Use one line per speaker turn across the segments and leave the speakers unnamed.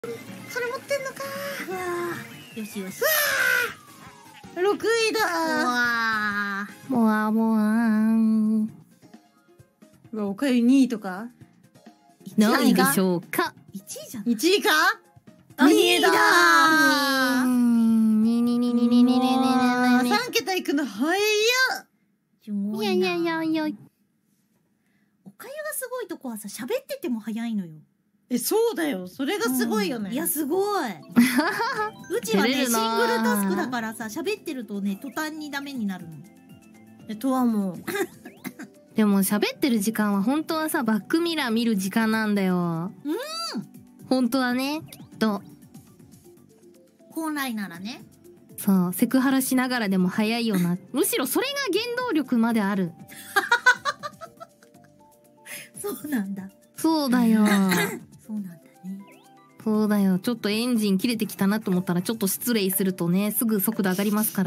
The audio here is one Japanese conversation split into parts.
それ持ってんのか
うわー、よしよし。
6位だ
うわー、
もわもわーん。
うわ、おかゆ2位とか
何位でしょうか。
1位じゃん。
1位か
2
2
位だ
位だ
ー。
3桁いくの早っ。
すご
いやいやいやいや。
おかゆがすごいとこはさ、喋ってても早いのよ。
そうだよ。それがすごいよね。
いや、すごい。うちはね、シングルタスクだからさ、喋ってるとね、途端にダメになるの。
とはもう。
でも喋ってる時間は本当はさ、バックミラー見る時間なんだよ。本当はね、きっと。
本来ならね。
そう、セクハラしながらでも早いよな。むしろそれが原動力まである。
そうなんだ。
そうだよ。
そうなんだね。
そうだよ。ちょっとエンジン切れてきたなと思ったらちょっと失礼するとね、すぐ速度上がりますから。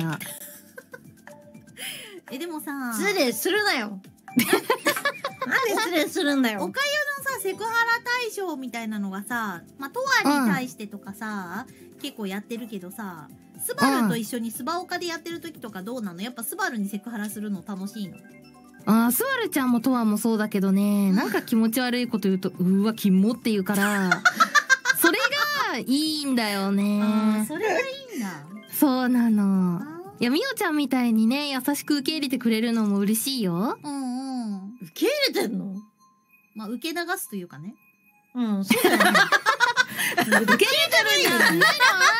でもさ、
失礼するなよ。なんで失礼するんだよ。
おかゆのさ、セクハラ対象みたいなのがさ、まあ、トアに対してとかさ、結構やってるけどさ、スバルと一緒にスバオカでやってる時とかどうなの？やっぱスバルにセクハラするの楽しいの？
ああ、スバルちゃんもトワもそうだけどね、なんか気持ち悪いこと言うと、うわ、キモって言うから、それがいいんだよね。
それがいいんだ。
そうなの。いや、みおちゃんみたいにね、優しく受け入れてくれるのも嬉しいよ。
うんうん。
受け入れてんの？
まあ、受け流すというかね。
うん、そうだよね。
受け入れてるんじゃないの？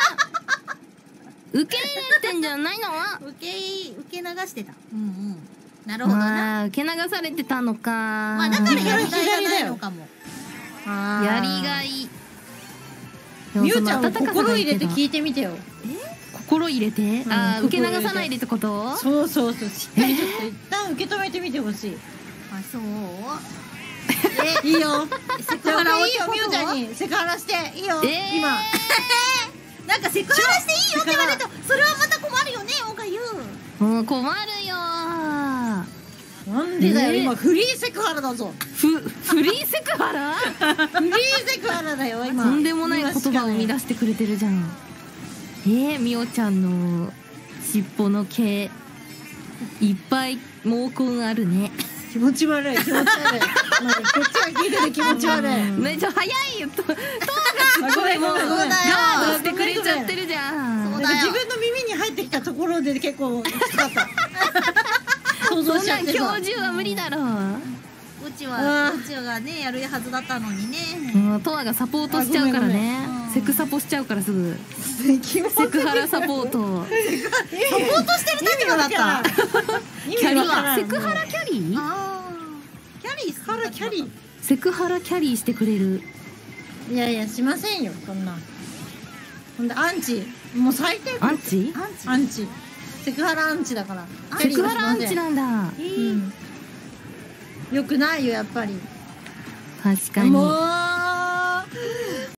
受け入れてんじゃないの？
受け流してた。うんうん。なるほどな。
まあ、受け流されてたのか。
まあ、だからやりがいがないのかも。
やりがい。
みおちゃんは心入れて聞いてみてよ。
心入れて、ああ、受け流さないでってこと？
そうそうそう。しっかりちょっと一旦受け止めてみてほしい。
あ、そう。
いいよ。セクハラいいよ、みおちゃんにセクハラしていいよ。今。
なんかセクハラしていいよって言われると、それはまた困るよね、おかゆ。
もう困るよー。
なんでだよ、今フリーセクハラだぞ。
フリーセクハラ？
フリーセクハラだよ、今。
とんでもない言葉を生み出してくれてるじゃん。みおちゃんの尻尾の毛、いっぱい毛根あるね。
気持ち悪い、気持ち悪い。こっちは聞いてて気持ち悪い。
めっちゃ早いよ。トーがすごいもうガードしてくれちゃってるじゃん。
なんか自分の耳に入ってきたところで結構きつかった。想像しちゃってさ。
そんな教授は無理だろう。
うちがね、やるはずだったのにね。
トアがサポートしちゃうからね。セクサポしちゃうからすぐ。セクハラサポート。
サポートしてる立場だった。
キャリー、セクハラキャリー？
キャリー、
セクハラキャリー。
セクハラキャリーしてくれる。
いやいや、しませんよ、こんな。ほんで、アンチ。もう最低。
アンチ？
アンチ。セクハラアンチだから。
セクハラアンチなんだ。
よくないよ、やっぱり。
確かに。
もう